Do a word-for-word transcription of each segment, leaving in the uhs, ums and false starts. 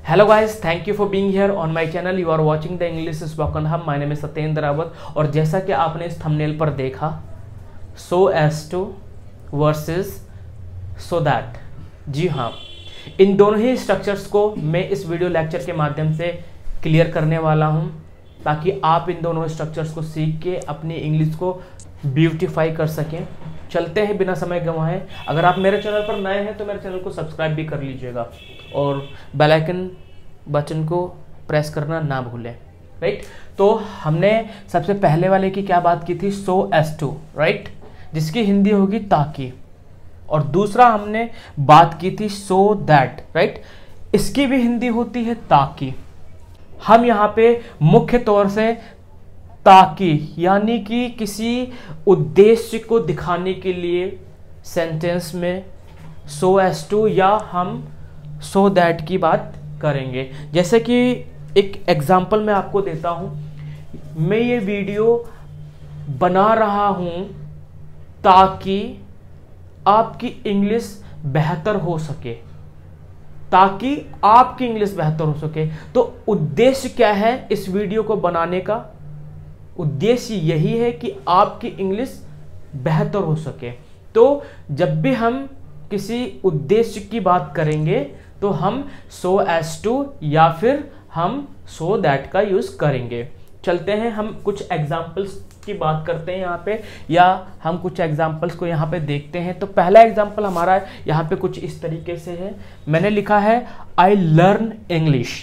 Hello guys, thank you for being here on my channel. You are watching the English spoken hub. My name is Satyendra Rawat. और जैसा कि आपने इस thumbnail पर देखा, so as to versus so that, जी हाँ, इन दोनों ही स्ट्रक्चर्स को मैं इस वीडियो लेक्चर के माध्यम से क्लियर करने वाला हूँ, ताकि आप इन दोनों स्ट्रक्चर्स को सीख के अपनी इंग्लिश को ब्यूटीफाई कर सकें। चलते हैं बिना समय गंवाए। अगर आप मेरे चैनल पर नए हैं तो मेरे चैनल को सब्सक्राइब भी कर लीजिएगा और बेल आइकन बटन को प्रेस करना ना भूलें। राइट, तो हमने सबसे पहले वाले की क्या बात की थी, सो एज टू, राइट, जिसकी हिंदी होगी ताकि। और दूसरा हमने बात की थी सो दैट, राइट, इसकी भी हिंदी होती है ताकि। हम यहाँ पे मुख्य तौर से ताकि यानी कि किसी उद्देश्य को दिखाने के लिए सेंटेंस में सो एज टू या हम सो दैट की बात करेंगे। जैसे कि एक एग्जांपल मैं आपको देता हूँ। मैं ये वीडियो बना रहा हूँ ताकि आपकी इंग्लिश बेहतर हो सके, ताकि आपकी इंग्लिश बेहतर हो सके। तो उद्देश्य क्या है इस वीडियो को बनाने का? उद्देश्य यही है कि आपकी इंग्लिश बेहतर हो सके। तो जब भी हम किसी उद्देश्य की बात करेंगे तो हम सो एज टू या फिर हम सो दैट का यूज करेंगे। चलते हैं, हम कुछ एग्जाम्पल्स की बात करते हैं यहाँ पे, या हम कुछ एग्जाम्पल्स को यहाँ पे देखते हैं। तो पहला एग्जाम्पल हमारा यहाँ पे कुछ इस तरीके से है। मैंने लिखा है I learn English.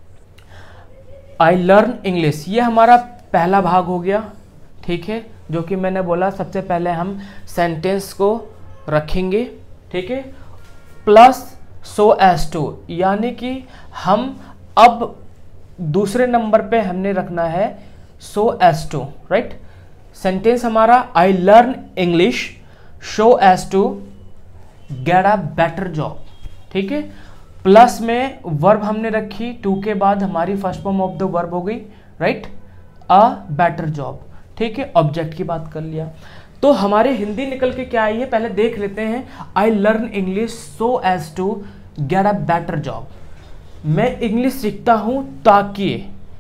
I learn English, ये हमारा पहला भाग हो गया, ठीक है, जो कि मैंने बोला सबसे पहले हम सेंटेंस को रखेंगे, ठीक है, प्लस सो एज टू, यानी कि हम अब दूसरे नंबर पे हमने रखना है so as to, right. Sentence हमारा I learn English so as to get a better job, ठीक है। प्लस में वर्ब हमने रखी, टू के बाद हमारी first form of the verb हो गई, राइट, अ बेटर जॉब, ठीक है। ऑब्जेक्ट की बात कर लिया। तो हमारी हिंदी निकल के क्या आई है, पहले देख लेते हैं। I learn English so as to get a better job. मैं इंग्लिश सीखता हूं ताकि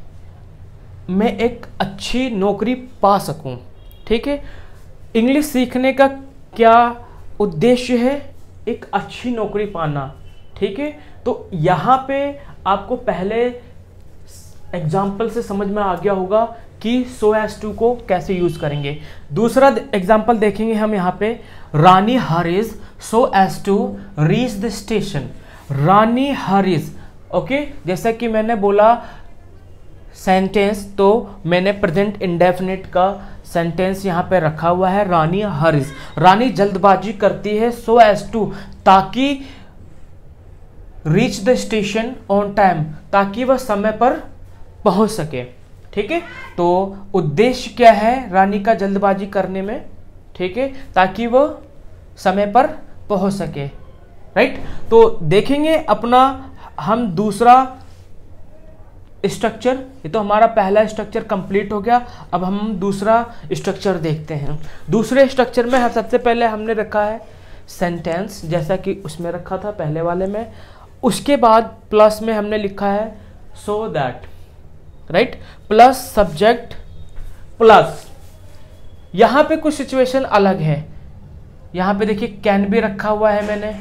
मैं एक अच्छी नौकरी पा सकूं, ठीक है। इंग्लिश सीखने का क्या उद्देश्य है? एक अच्छी नौकरी पाना, ठीक है। तो यहां पे आपको पहले एग्जाम्पल से समझ में आ गया होगा कि सो एज टू को कैसे यूज करेंगे। दूसरा एग्जाम्पल देखेंगे हम यहाँ पे, Rani hurries so as to reach the station. Rani hurries, okay, जैसा कि मैंने बोला सेंटेंस, तो मैंने प्रेजेंट इंडेफिनिट का सेंटेंस यहाँ पे रखा हुआ है, रानी हरीज। रानी जल्दबाजी करती है सो एज टू, ताकि reach the station on time, ताकि वह समय पर पहुंच सके, ठीक है। तो उद्देश्य क्या है रानी का जल्दबाजी करने में, ठीक है, ताकि वो समय पर पहुंच सके, राइट। तो देखेंगे अपना हम दूसरा स्ट्रक्चर। ये तो हमारा पहला स्ट्रक्चर कंप्लीट हो गया। अब हम दूसरा स्ट्रक्चर देखते हैं। दूसरे स्ट्रक्चर में हम सबसे पहले हमने रखा है सेंटेंस, जैसा कि उसमें रखा था पहले वाले में। उसके बाद प्लस में हमने लिखा है so that, right, plus subject plus. यहां पे कुछ सिचुएशन अलग है। यहां पे देखिए कैन भी रखा हुआ है मैंने,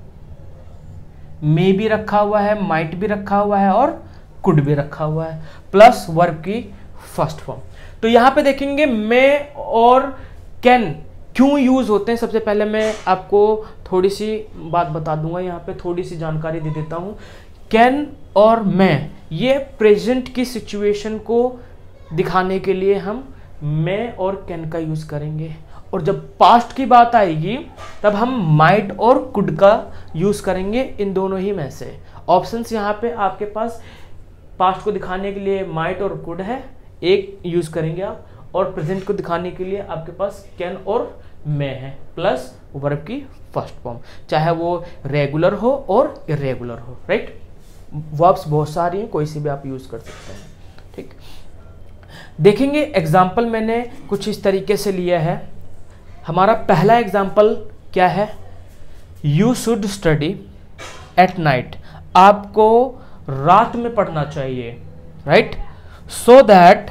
मे भी रखा हुआ है, माइट भी रखा हुआ है और कुड भी रखा हुआ है, प्लस वर्ब की फर्स्ट फॉर्म। तो यहां पे देखेंगे मे और कैन क्यों यूज होते हैं। सबसे पहले मैं आपको थोड़ी सी बात बता दूंगा, यहाँ पे थोड़ी सी जानकारी दे देता हूं। कैन और मैं, ये प्रेजेंट की सिचुएशन को दिखाने के लिए हम मैं और कैन का यूज करेंगे। और जब पास्ट की बात आएगी तब हम माइट और कुड का यूज करेंगे, इन दोनों ही में से। ऑप्शंस यहाँ पे आपके पास पास्ट को दिखाने के लिए माइट और कुड है, एक यूज करेंगे आप, और प्रेजेंट को दिखाने के लिए आपके पास कैन और मैं है, प्लस वर्ब की फर्स्ट फॉर्म, चाहे वो रेगुलर हो और इरेगुलर हो, राइट। वर्ब्स बहुत सारी हैं, कोई सी भी आप यूज कर सकते हैं, ठीक। देखेंगे एग्जाम्पल मैंने कुछ इस तरीके से लिया है। हमारा पहला एग्जाम्पल क्या है, you should study at night. आपको रात में पढ़ना चाहिए, right. So that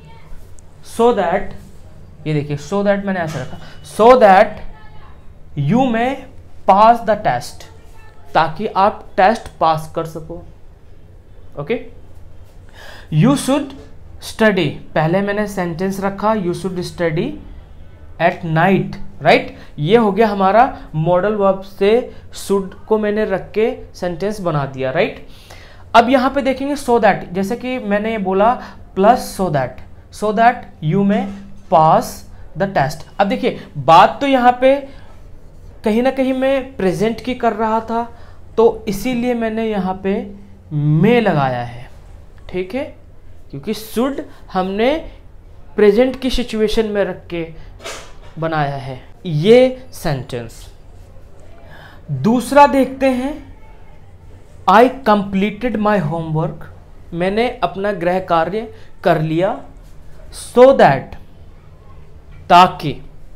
so that ये देखिए, सो दैट मैंने ऐसा रखा, so that you may pass the test, ताकि आप टेस्ट पास कर सको। ओके, यू शुड स्टडी, पहले मैंने सेंटेंस रखा you should study at night, right. ये हो गया हमारा मॉडल वर्ब से शुड को मैंने रख के सेंटेंस बना दिया, राइट। अब यहाँ पे देखेंगे सो दैट, जैसे कि मैंने ये बोला plus so that, so that you may pass the test. अब देखिए बात तो यहाँ पे कहीं ना कहीं मैं प्रेजेंट की कर रहा था, तो इसीलिए मैंने यहाँ पे मे लगाया है, ठीक है, क्योंकि शुड हमने प्रेजेंट की सिचुएशन में रख के बनाया है ये सेंटेंस। दूसरा देखते हैं, आई कंप्लीटेड माई होमवर्क, मैंने अपना गृह कार्य कर लिया, सो दैट, ताकि,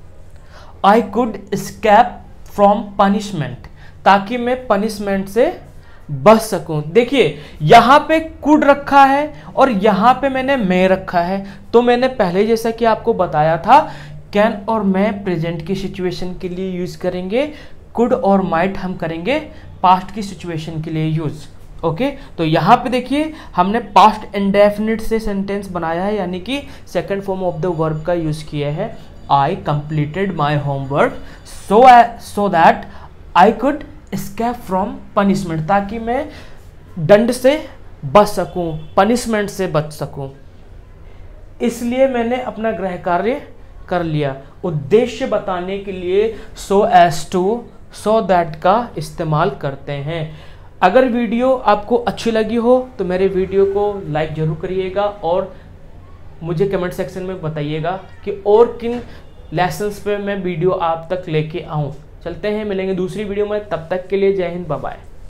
I could escape from punishment, ताकि मैं पनिशमेंट से बच सकूं। देखिए यहां पे कुड रखा है और यहां पे मैंने मे रखा है, तो मैंने पहले जैसा कि आपको बताया था कैन और मैं प्रेजेंट की सिचुएशन के लिए यूज करेंगे, कुड और माइट हम करेंगे पास्ट की सिचुएशन के लिए यूज। ओके, तो यहाँ पे देखिए हमने पास्ट इंडेफिनिट से सेंटेंस बनाया है, यानी कि second form of the verb का यूज किया है। I completed my homework so so that I could escape from punishment, ताकि मैं दंड से बच सकूं, पनिशमेंट से बच सकूं, इसलिए मैंने अपना गृह कार्य कर लिया। उद्देश्य बताने के लिए so as to, so that का इस्तेमाल करते हैं। अगर वीडियो आपको अच्छी लगी हो तो मेरे वीडियो को लाइक जरूर करिएगा और मुझे कमेंट सेक्शन में बताइएगा कि और किन लेसन्स पे मैं वीडियो आप तक लेके आऊँ। चलते हैं, मिलेंगे दूसरी वीडियो में, तब तक के लिए जय हिंद, बाय बाय।